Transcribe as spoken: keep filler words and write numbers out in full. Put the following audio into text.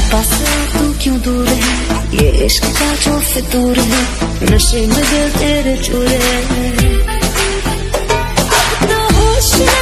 पास तू क्यों दूर है, ये इश्क का जो फितूर है, नशे में दिल तेरे चूर है। अब तो होश